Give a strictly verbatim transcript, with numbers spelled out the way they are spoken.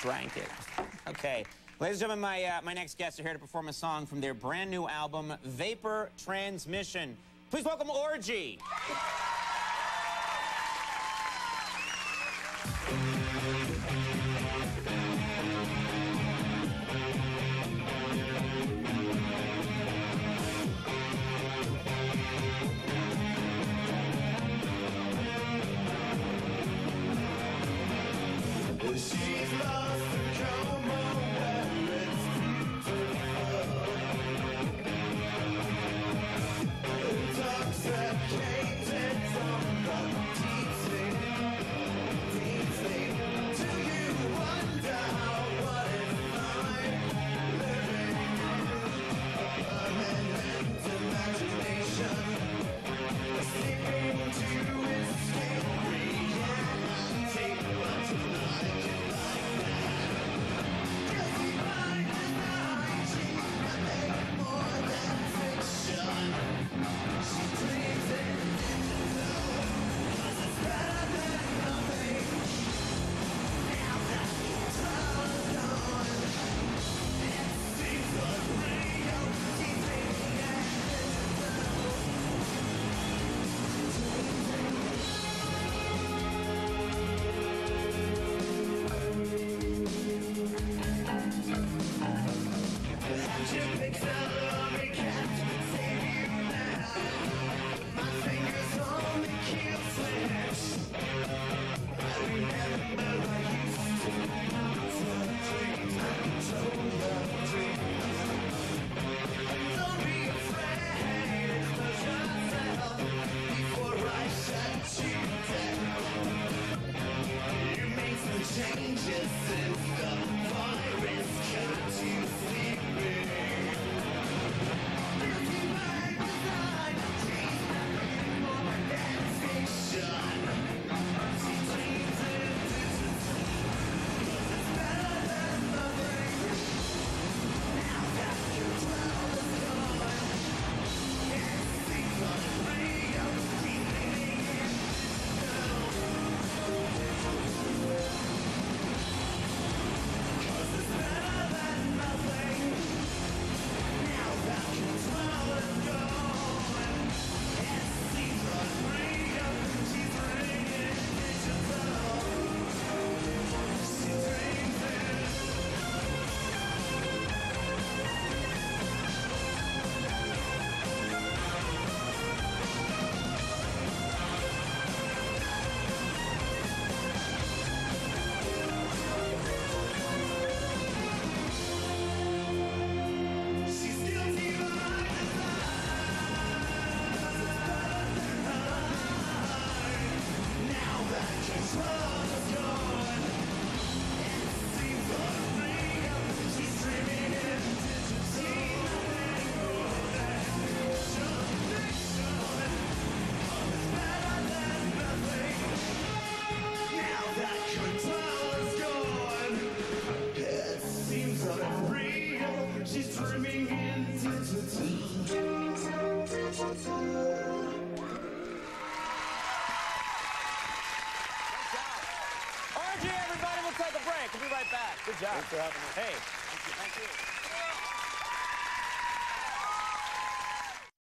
drank it. Okay. Ladies and gentlemen, my, uh, my next guests are here to perform a song from their brand new album, Vapor Transmission. Please welcome Orgy. She's lost the coma where it's beautiful. Intoxicated from the deep sleep, deep sleep. Do you wonder what it's like living in a permanent imagination, sleeping to escape reality? But tonight changes since the virus got you sleeping. Dirty by design, she's nothing more than fiction. She dreams in digital, 'cause it's better than nothing. Now that control is gone, it seems unreal. She's living in digital. She's dreaming in Orgy, everybody, we'll take a break. We'll be right back. Good job. Thanks for having me. Hey, thank you. Thank you.